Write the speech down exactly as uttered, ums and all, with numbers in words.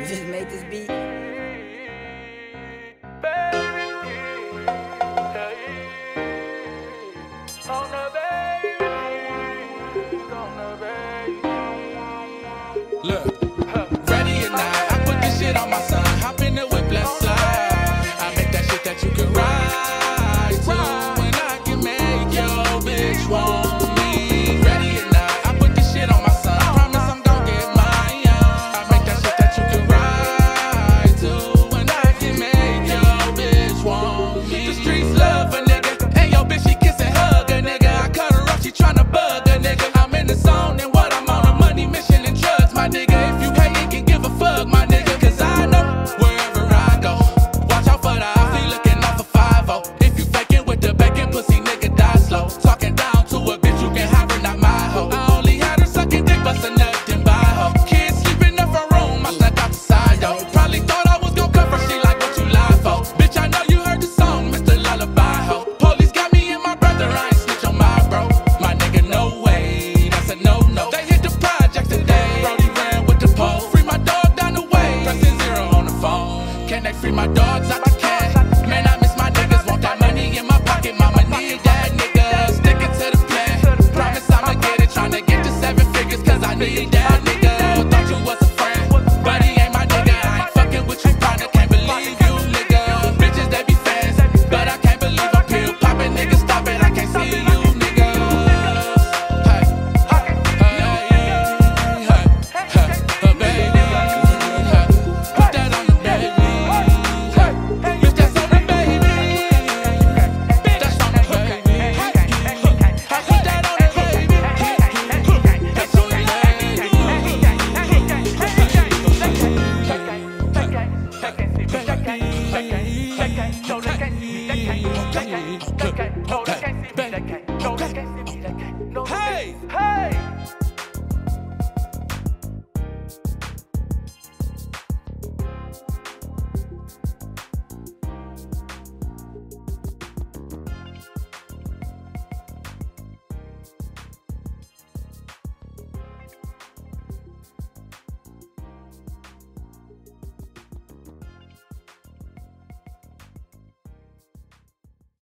just made this beat. Look, ready or not, I put this shit on my son. Hop in the whip, let's slide. I make that shit that you can ride to, and I can make your bitch want me. Ready or not, I put this shit on my son. Promise I'm gon' get mine. I make that shit that you can ride to, and I can make your bitch want me. The streets love a nigga, and your bitch she kiss and hug a nigga. I cut her up, she tryna bug a nigga. I'm in the zone and what I'm on a money mission and drugs, my nigga. If you hate, you can give a fuck, my nigga. Cause I know wherever I go, watch out for the house, he looking off a five oh. If you faking with the bacon, pussy nigga die slow. Talking down to a bitch, you can have her, not my hoe. I only had her sucking dick, bustin' nothing by her. Kids sleeping in her room, I snuck out the side though. Probably thought I was gon' cover, she like what you lie for. Bitch, I know you heard the song, Mister Lullaby ho. Police got me and my brother, I ain't snitch on my bro. My nigga, no way, that's a no-no. They hit the project today, Brody ran with the pole. Free my dog down the way, pressing zero on the phone. Can they free my dogs? I can. Man, I miss my niggas, want that money in my pocket. Mama need that nigga, sticking to the plan. Promise I'ma get it, tryna get to seven figures, cause I need that nigga. Thought you was a friend, but he ain't my nigga. I ain't fucking with you, partner, can't believe you, nigga. Bitches, they be fans, but I can't believe I'm pill popping. Nigga, stop it, I can't see you, nigga. Hey, hey, hey, hey, baby, hey, put that on you, baby. Hey, if that's on me, baby, that's on me, baby. I put that on it, baby. That's on me, baby. Hey!